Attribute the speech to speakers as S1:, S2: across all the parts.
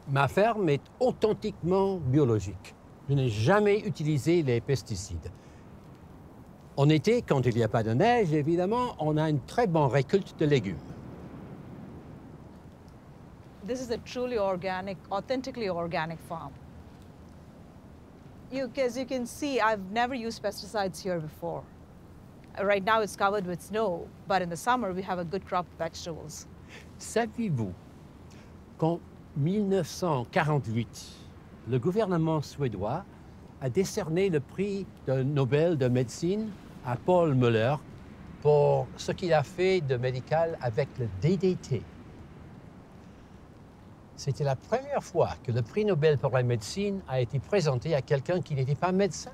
S1: Ma ferme est authentiquement biologique. Je n'ai jamais utilisé les pesticides. En été, quand il n'y a pas de neige, évidemment, on a une très bonne récolte de légumes.
S2: This is a truly organic, authentically organic farm. As you can see, I've never used pesticides here before. Right now it's covered with snow, but in the summer we have a good crop of vegetables.
S1: Saviez-vous qu'en 1948, le gouvernement suédois a décerné le prix Nobel de médecine à Paul Müller pour ce qu'il a fait de médical avec le DDT. C'était la première fois que le prix Nobel pour la médecine a été présenté à quelqu'un qui n'était pas médecin.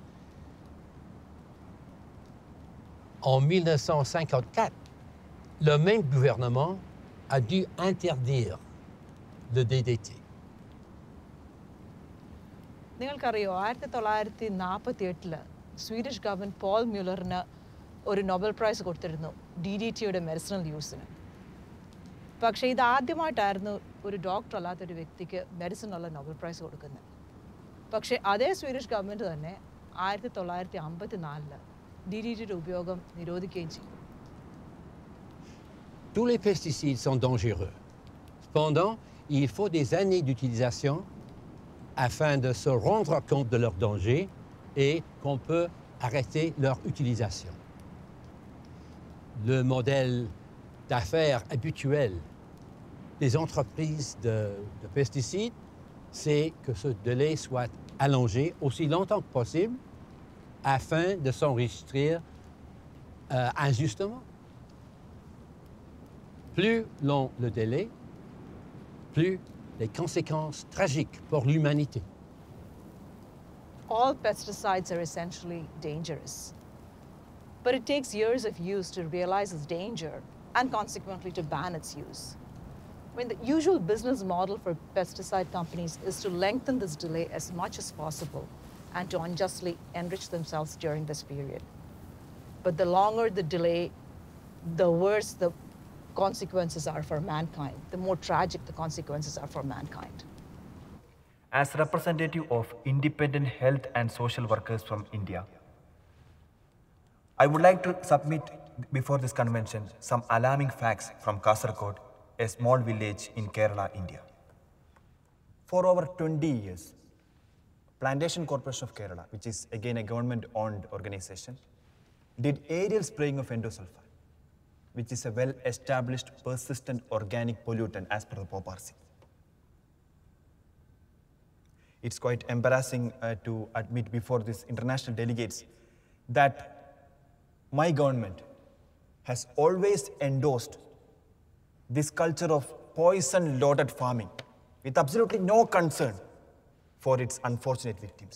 S1: En 1954, le même gouvernement a dû interdire le DDT.
S2: നിങ്ങൾക്കറിയോ 1948 Swedish government Paul മ്യൂലറിന് ഒരു Nobel price കൊടുത്തിരുന്നു DDTയുടെ medicinal യൂസിന്. പക്ഷേ ഇതാദ്യമായിട്ടായിരുന്നു ഒരു doctor അല്ലാത്തൊരു വ്യക്തിക്ക് മെഡിസിനുള്ള Nobel price കൊടുക്കുന്നത്. പക്ഷേ അതേ സ്വീഡിഷ് ഗവൺമെൻറ് തന്നെ 1954 DDTയുടെ ഉപയോഗം നിരോധിക്കുകയും ചെയ്തു.
S1: Tous les pesticides sont dangereux. Cependant, il faut des années d'utilisation afin de se rendre compte de leur danger et qu'on peut arrêter leur utilisation. Le modèle d'affaires habituel des entreprises de pesticides, c'est que ce délai soit allongé aussi longtemps que possible afin de s'enregistrer injustement. Plus long le délai, plus les conséquences tragiques pour l'humanité.
S2: All pesticides are essentially dangerous. But it takes years of use to realize its danger and consequently to ban its use. I mean, the usual business model for pesticide companies is to lengthen this delay as much as possible and to unjustly enrich themselves during this period. But the longer the delay, the worse the consequences are for mankind, the more tragic the consequences are for mankind.
S3: As representative of independent health and social workers from India, I would like to submit before this convention some alarming facts from Kasaragod, a small village in Kerala, India. For over 20 years, Plantation Corporation of Kerala, which is again a government-owned organization, did aerial spraying of endosulfan, which is a well-established persistent organic pollutant as per the POPRC. It's quite embarrassing to admit before these international delegates that my government has always endorsed this culture of poison-loaded farming with absolutely no concern for its unfortunate victims.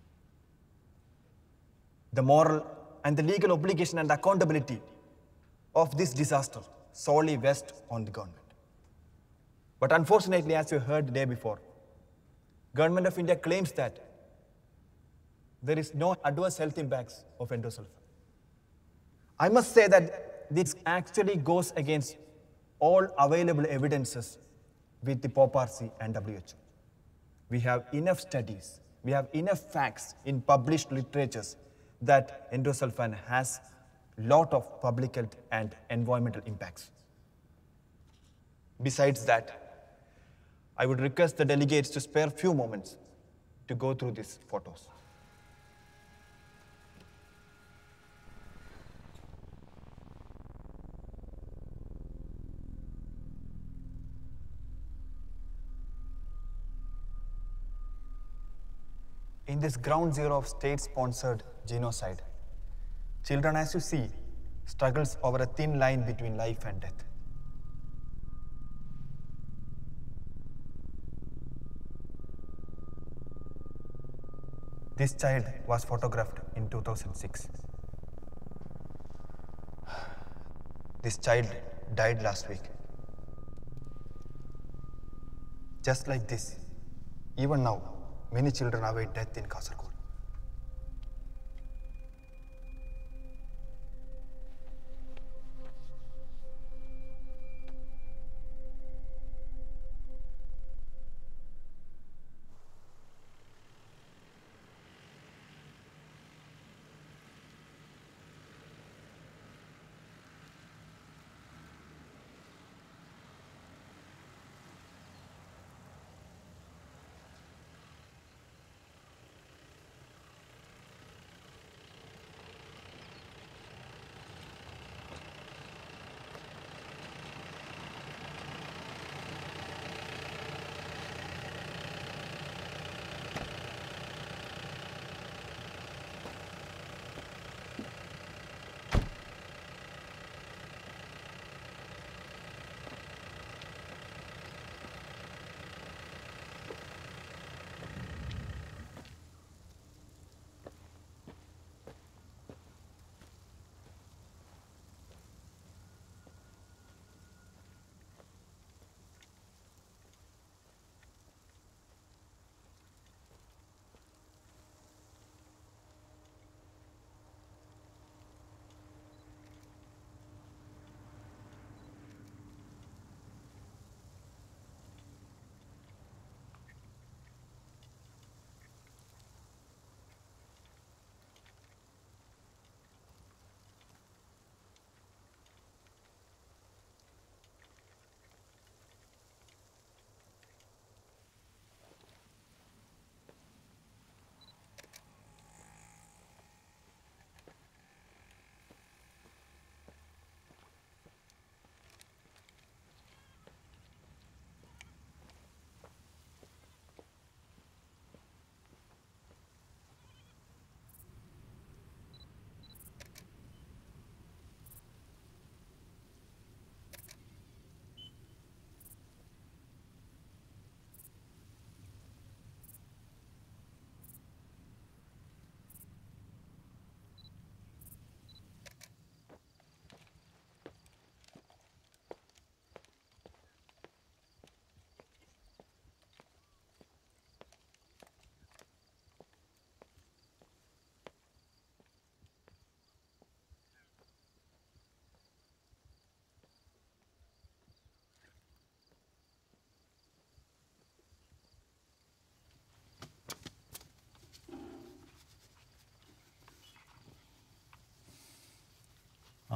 S3: The moral and the legal obligation and accountability of this disaster solely rests on the government. But unfortunately, as you heard the day before, Government of India claims that there is no adverse health impacts of endosulfan. I must say that this actually goes against all available evidences with the POPRC and WHO. We have enough studies, we have enough facts in published literatures that endosulfan has lot of public health and environmental impacts. Besides that, I would request the delegates to spare few moments to go through these photos. In this ground zero of state-sponsored genocide, children, as you see, struggles over a thin line between life and death. This child was photographed in 2006. This child died last week. Just like this, even now, many children await death in Kasaragod.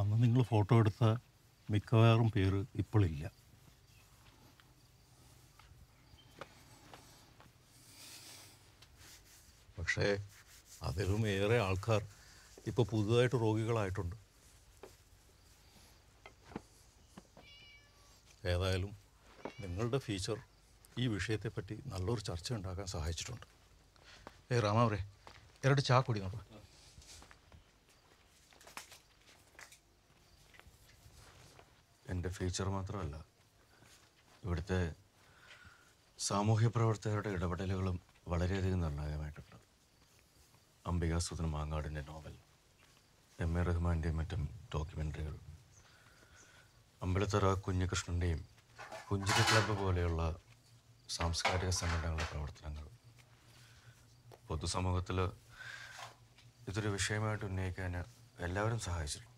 S4: അന്ന് നിങ്ങൾ photo എടുത്ത മിക്കവാറും പേര് ഇപ്പോഴില്ല. പക്ഷേ അതിലും ഏറെ ആൾക്കാർ ഇപ്പോൾ പുതുതായിട്ട് രോഗികളായിട്ടുണ്ട്. ഏതായാലും നിങ്ങളുടെ ഫീച്ചർ ഈ വിഷയത്തെപ്പറ്റി നല്ലൊരു ചർച്ച ഉണ്ടാക്കാൻ സഹായിച്ചിട്ടുണ്ട്. രാമാവരെ 2 ചാ കുടി നോക്കാം.
S5: എൻ്റെ ഫീച്ചർ മാത്രമല്ല, ഇവിടുത്തെ സാമൂഹ്യ പ്രവർത്തകരുടെ ഇടപെടലുകളും വളരെയധികം നിർണായകമായിട്ടുണ്ട്. അംബികാസുധൻ മാങ്ങാടിൻ്റെ നോവൽ, എം.എ. റഹ്മാൻ്റെയും മറ്റും ഡോക്യുമെൻ്ററികൾ, അമ്പലത്തറ കുഞ്ഞികൃഷ്ണൻ്റെയും പുഞ്ചിരി ക്ലബ്ബ് പോലെയുള്ള സാംസ്കാരിക സംഘടനകളുടെ പ്രവർത്തനങ്ങൾ പൊതുസമൂഹത്തിൽ ഇതൊരു വിഷയമായിട്ട് ഉന്നയിക്കാൻ എല്ലാവരും സഹായിച്ചിട്ടുണ്ട്.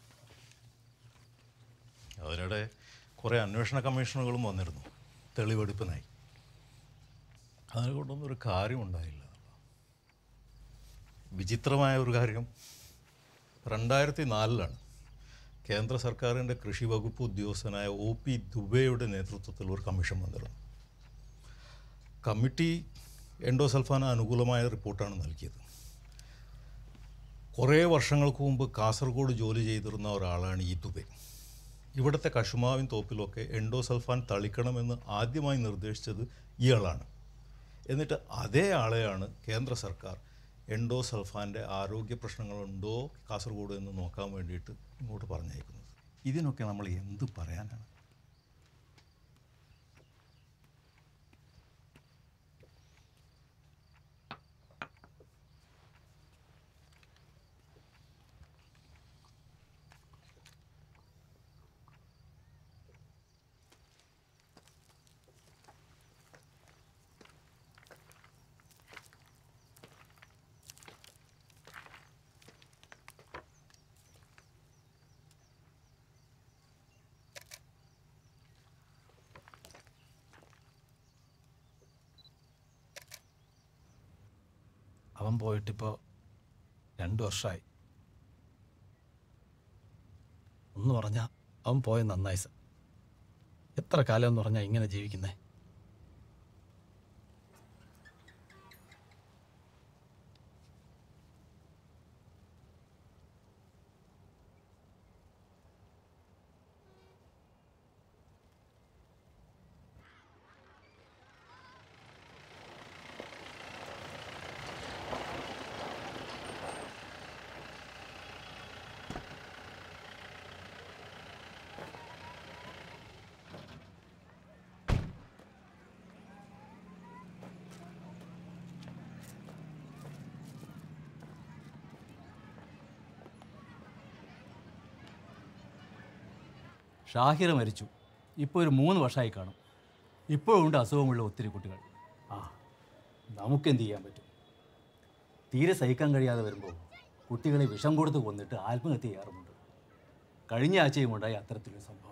S4: അതിനിടെ കുറേ അന്വേഷണ കമ്മീഷനുകളും വന്നിരുന്നു, തെളിവെടുപ്പിനായി. അതിനെക്കൊണ്ടൊന്നും ഒരു കാര്യമുണ്ടായില്ല. വിചിത്രമായ ഒരു കാര്യം, 2004 കേന്ദ്ര സർക്കാരിൻ്റെ കൃഷി വകുപ്പ് ഉദ്യോഗസ്ഥനായ OP ദുബെയുടെ നേതൃത്വത്തിൽ ഒരു കമ്മീഷൻ വന്നിരുന്നു. കമ്മിറ്റി എൻഡോസൾഫാന് അനുകൂലമായ റിപ്പോർട്ടാണ് നൽകിയത്. കുറേ വർഷങ്ങൾക്ക് മുമ്പ് കാസർഗോഡ് ജോലി ചെയ്തിരുന്ന ഒരാളാണ് ഈ ദുബെ. ഇവിടുത്തെ കശുമാവിൻ തോപ്പിലൊക്കെ എൻഡോസൾഫാൻ തളിക്കണമെന്ന് ആദ്യമായി നിർദ്ദേശിച്ചത് ഇയാളാണ്. എന്നിട്ട് അതേ ആളെയാണ് കേന്ദ്ര സർക്കാർ എൻഡോസൾഫാൻ്റെ ആരോഗ്യ പ്രശ്നങ്ങളുണ്ടോ കാസർഗോഡ് എന്ന് നോക്കാൻ വേണ്ടിയിട്ട് ഇങ്ങോട്ട് പറഞ്ഞയക്കുന്നത്. ഇതിനൊക്കെ നമ്മൾ എന്ത് പറയാനാണ്?
S6: അവൻ പോയിട്ടിപ്പോൾ 2 വർഷമായി. ഒന്ന് പറഞ്ഞാൽ അവൻ പോയ നന്നായി സർ. എത്ര കാലം എന്ന് പറഞ്ഞാൽ ഇങ്ങനെ ജീവിക്കുന്നേ?
S7: ഷാഹിർ മരിച്ചു. ഇപ്പോൾ ഒരു 3 വർഷമായി കാണും. ഇപ്പോഴുണ്ട് അസുഖമുള്ള ഒത്തിരി കുട്ടികൾ. നമുക്കെന്ത് ചെയ്യാൻ പറ്റും? തീരെ സഹിക്കാൻ കഴിയാതെ വരുമ്പോൾ കുട്ടികളെ വിഷം കൊടുത്ത് കൊന്നിട്ട് ആത്മഹത്യ ചെയ്യാറുമുണ്ട്. കഴിഞ്ഞ ആഴ്ചയും ഉണ്ടായി അത്തരത്തിലൊരു സംഭവം.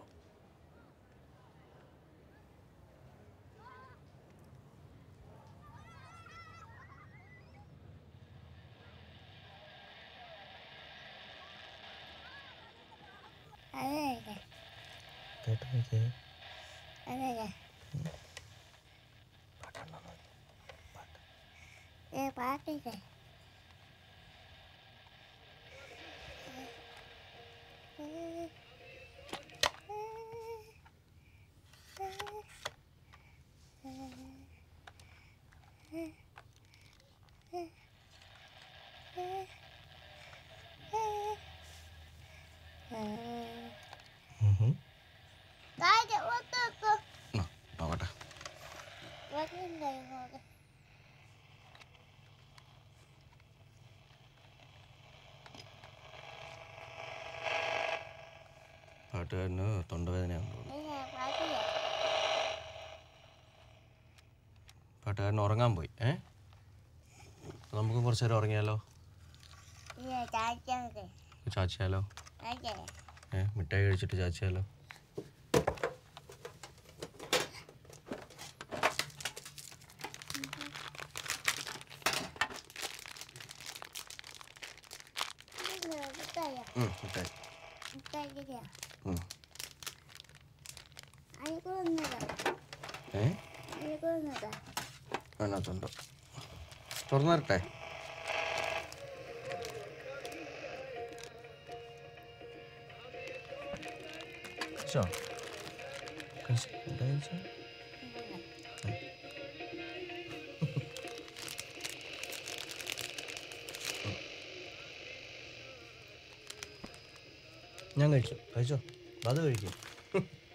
S5: പാട്ടുകാരന് തൊണ്ടവേദനയാണെന്ന് തോന്നുന്നു. പാട്ടുകാരൻ ഉറങ്ങാൻ പോയി. നമുക്ക് കുറച്ച് നേരം ഉറങ്ങിയാലോ? ചാച്ചിയാലോ? മിഠായി കഴിച്ചിട്ട് ചാച്ചിയാലോ? മിഠായി ഉം. അതിനകത്തുണ്ട്. തുറന്നു തരട്ടെ? കഴിച്ചോ? എന്താ കഴിച്ചോ? ഞാൻ കഴിച്ചു. കഴിച്ചോ? അത് കഴിക്കും.